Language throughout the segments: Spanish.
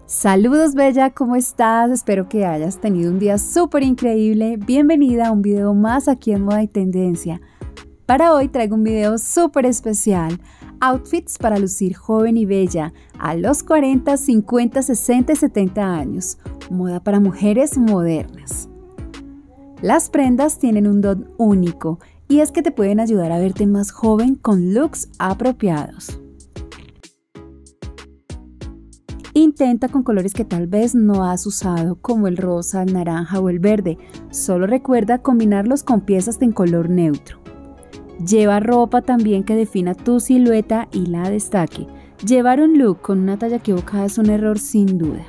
Saludos bella, ¿cómo estás? Espero que hayas tenido un día súper increíble. Bienvenida a un video más aquí en Moda y Tendencia. Para hoy traigo un video súper especial. Outfits para lucir joven y bella a los 40, 50, 60 y 70 años. Moda para mujeres modernas. Las prendas tienen un don único y es que te pueden ayudar a verte más joven con looks apropiados. Intenta con colores que tal vez no has usado, como el rosa, el naranja o el verde. Solo recuerda combinarlos con piezas en color neutro. Lleva ropa también que defina tu silueta y la destaque. Llevar un look con una talla equivocada es un error sin duda.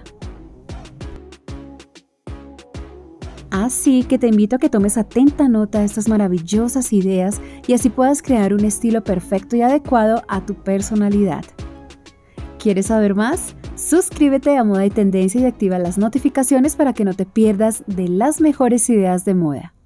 Así que te invito a que tomes atenta nota de estas maravillosas ideas y así puedas crear un estilo perfecto y adecuado a tu personalidad. ¿Quieres saber más? Suscríbete a Moda y Tendencia y activa las notificaciones para que no te pierdas de las mejores ideas de moda.